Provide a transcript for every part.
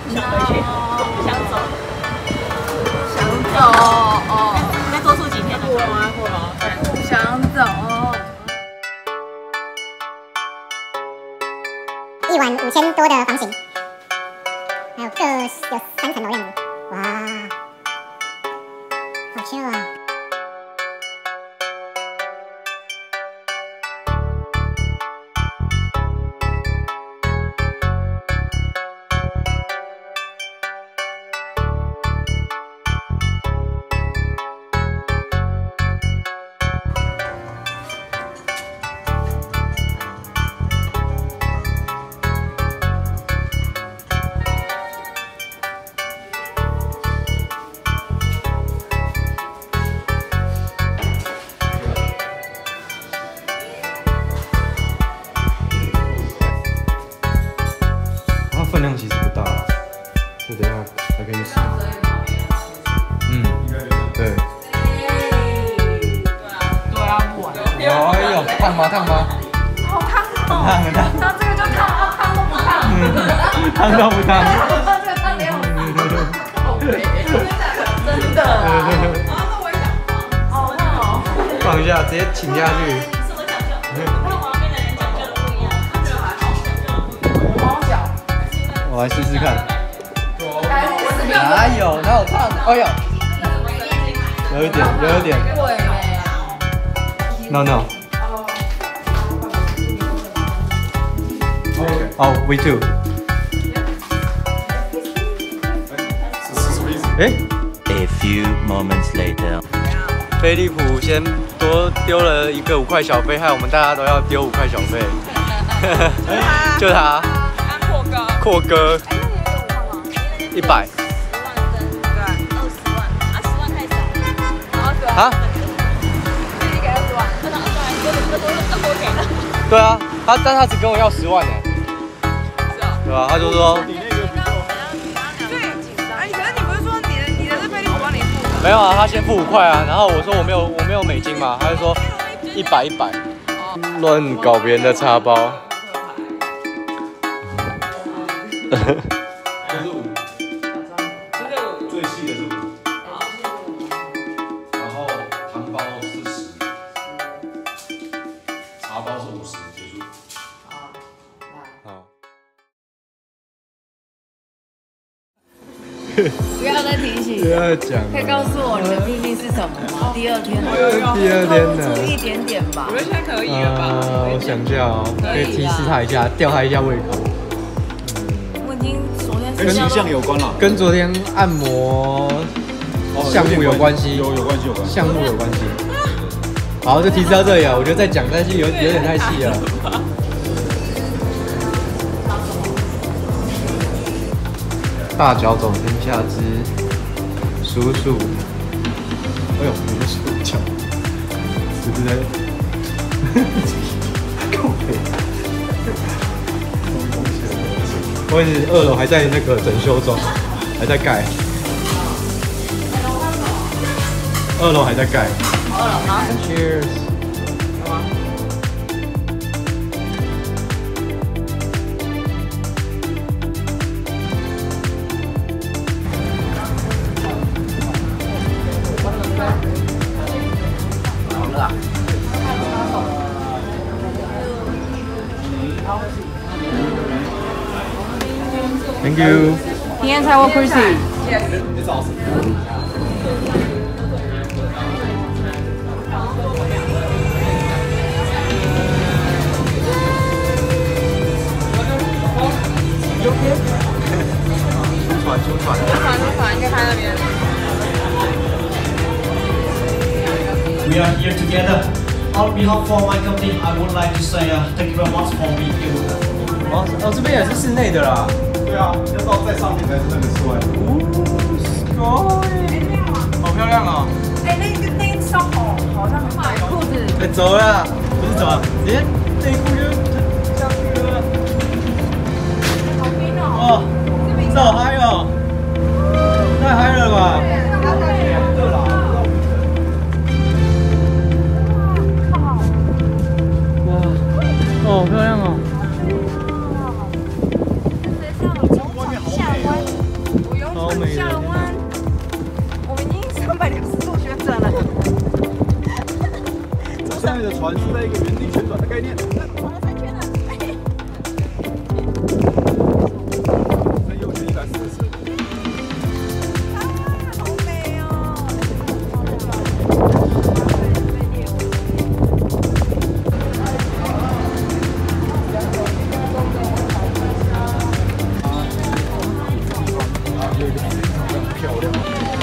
不想回去，不想走， 想走哦。 再多住几天呢？ 不想走。 一晚5000多的房型，还有有3层楼样子，哇，好 chill 啊！ 分量其实不大，就等一下还可以吃。对。 对啊，不玩。 哎呦，烫吗？烫吗？ 好烫哦！ 很烫。 那这个就烫，烫都不烫。 烫都不烫。 这个烫连我真的啊！那我也想放。好烫哦！ 放一下，直接请下去。 是我讲究，跟旁边的人讲究的不一样。这个还好， 好小。 我来试试看。 哪有？哪有烫？哎呦，有一点。 对没？ No。哦 ，We too。 A few moments later， 飞利浦先多丢了一个5块小费，害我们大家都要丢5块小费。就他。阔哥。100。 10万真，对，20万啊，10万太少。 啊？ 自己给20万。 20万，这多给了。 对啊，但他只跟我要10万呢。 是啊。 对吧？他就说。 对，哎，可是你不是说你的是飞利浦帮你付的？ 没有啊，他先付5块啊，然后我说我没有美金嘛，他就说100。乱搞别人的茶包。 最细的是5，然后糖包是10，茶包是50，结束。 好。 不要再提醒。 不要讲。 可以告诉我你的秘密是什么吗？第二天。 第二天呢？ 出一点点吧。我觉得现在可以了吧？我想一下哦，可以提示他一下，吊他一下胃口。 我已经昨天跟形象有关了， 跟昨天按摩项目有关系， 有关系。 项目有关系。好，就提示到这里了。我觉得再讲下去有点太细了。大脚走天下之叔叔。哎呦，你的手脚，是不是？够肥。我也是2楼还在那个整修中，还在盖。2楼还在盖。 2楼好。 Cheers。Thank you. 体验菜或 Chrissy。 出船， 应该拍那边。 We are here together. On behalf of my company, I would like to say thank you very much for being here. 哦，这边也是室内的啦。 对啊，要到在上面才是那个室外。 好漂亮哦！ 哎，那一双好像买裤子。 哎，走了，不是走了，连内裤就下去了。 好冰哦！ 哦，这好嗨哦！太嗨了吧！哇，哦，好漂亮哦！ 下弯。 原地旋转的概念。 跑了3圈了。 再右旋140次。 好美哦！ 有一个非常漂亮。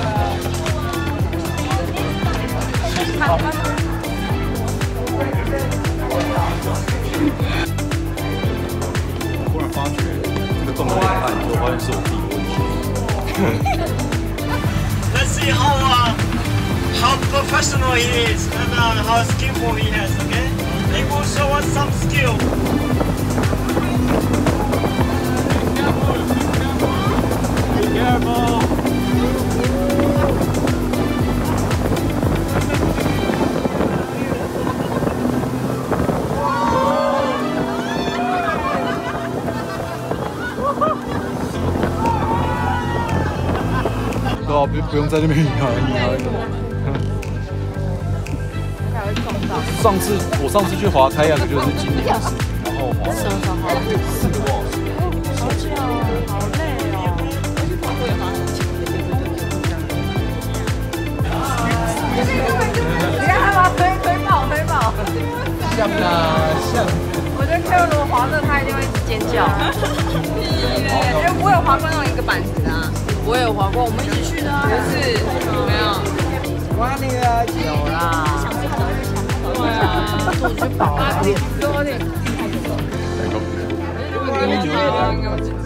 突然发觉这个洞有点暗，我发现是我自己的问题。 Let's see how professional he is and how skillful he is. Okay, he will show us some skill. Be careful. 对啊，不用在那边摇。我上次去滑开亚克就是今年，然后滑了4个多小时。 好久，好累哦。我去跑步也滑很久。你看他把推爆。 像啊像。 我觉得 Q 如果滑这，他一定会一直尖叫。因为我有滑过那种一个板子的啊。我有滑过，我们一起去的啊。不是，没有。滑那个有啦。对啊，我去跑啊，多点。如果你们觉得应该会紧张。